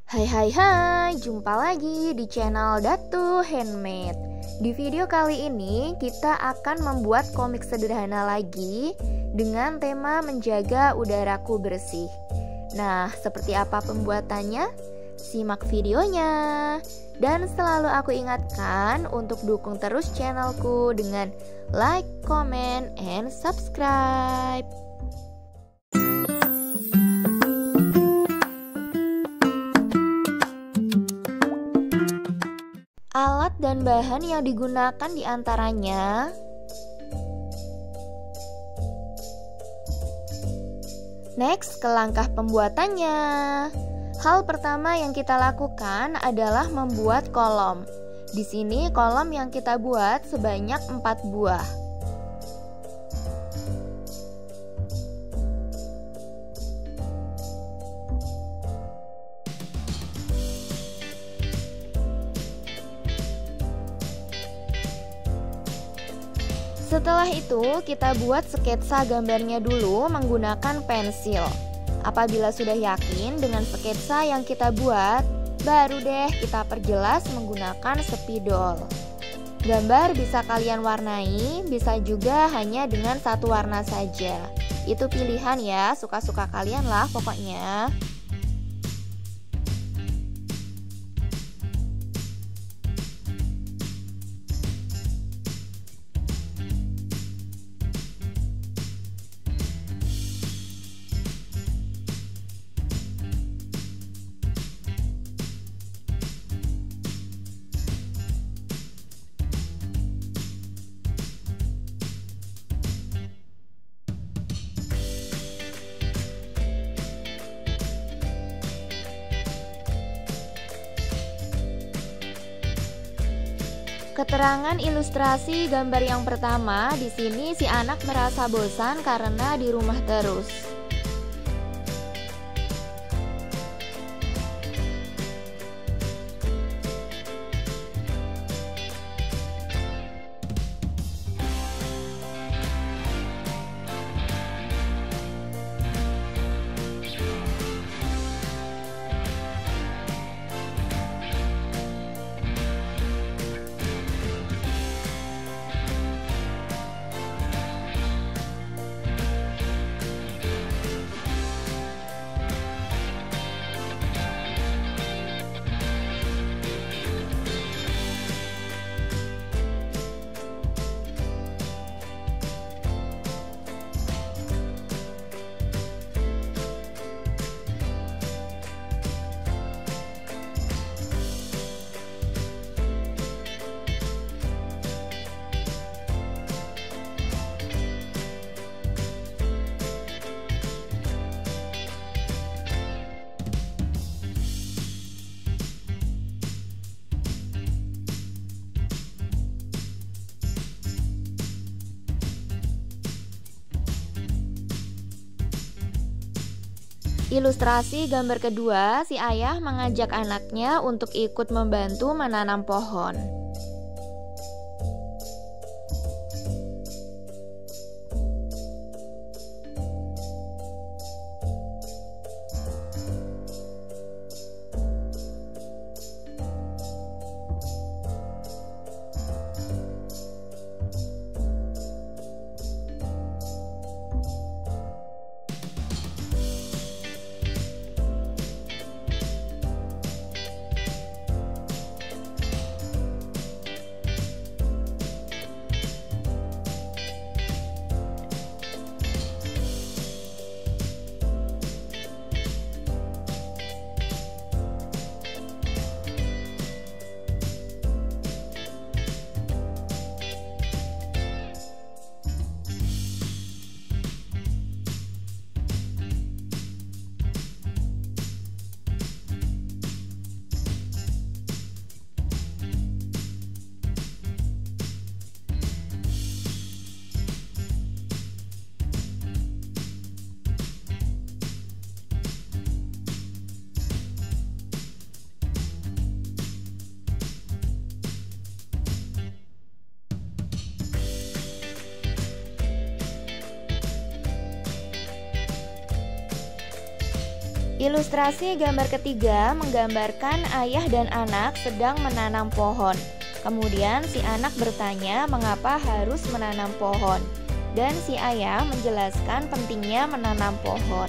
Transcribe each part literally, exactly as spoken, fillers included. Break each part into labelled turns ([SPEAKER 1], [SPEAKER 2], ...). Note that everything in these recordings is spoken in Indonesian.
[SPEAKER 1] Hai hai hai, jumpa lagi di channel Datu Handmade. Di video kali ini kita akan membuat komik sederhana lagi dengan tema menjaga udaraku bersih. Nah, seperti apa pembuatannya? Simak videonya. Dan selalu aku ingatkan untuk dukung terus channelku dengan like, comment, and subscribe. Alat dan bahan yang digunakan diantaranya Next, ke langkah pembuatannya. Hal pertama yang kita lakukan adalah membuat kolom. Di sini kolom yang kita buat sebanyak empat buah. Setelah itu, kita buat sketsa gambarnya dulu menggunakan pensil. Apabila sudah yakin dengan sketsa yang kita buat, baru deh kita perjelas menggunakan spidol. Gambar bisa kalian warnai, bisa juga hanya dengan satu warna saja. Itu pilihan ya, suka-suka kalian lah pokoknya. Keterangan ilustrasi gambar yang pertama, di sini si anak merasa bosan karena di rumah terus. Ilustrasi gambar kedua, si ayah mengajak anaknya untuk ikut membantu menanam pohon. Ilustrasi gambar ketiga menggambarkan ayah dan anak sedang menanam pohon. Kemudian si anak bertanya mengapa harus menanam pohon, dan si ayah menjelaskan pentingnya menanam pohon.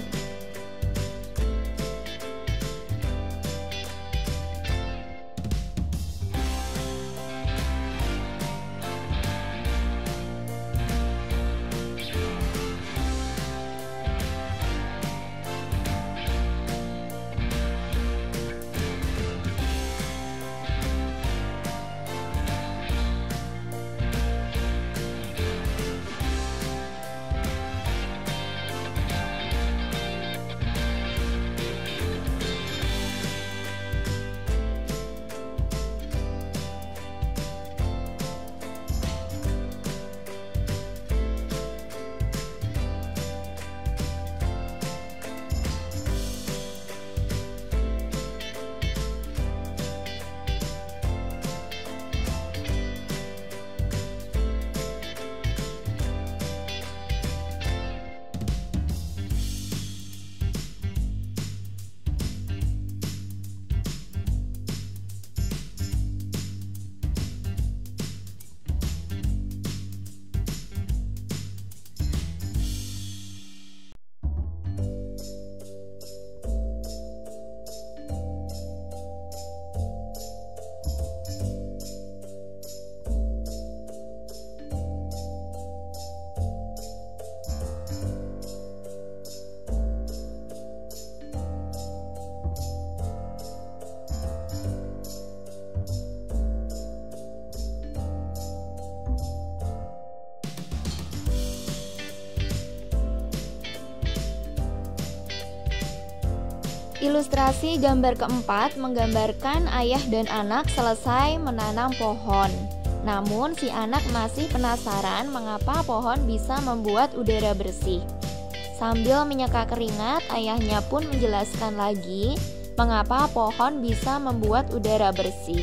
[SPEAKER 1] Ilustrasi gambar keempat menggambarkan ayah dan anak selesai menanam pohon. Namun si anak masih penasaran mengapa pohon bisa membuat udara bersih. Sambil menyeka keringat, ayahnya pun menjelaskan lagi mengapa pohon bisa membuat udara bersih.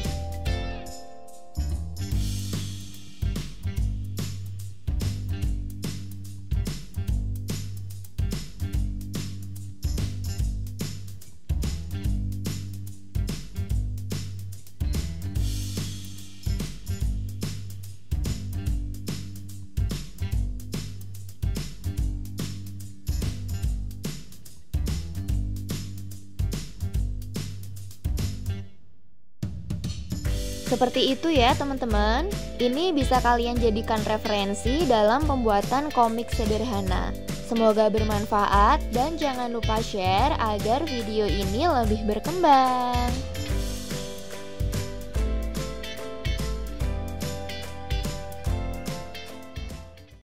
[SPEAKER 1] Seperti itu ya teman-teman. Ini bisa kalian jadikan referensi dalam pembuatan komik sederhana. Semoga bermanfaat dan jangan lupa share agar video ini lebih berkembang.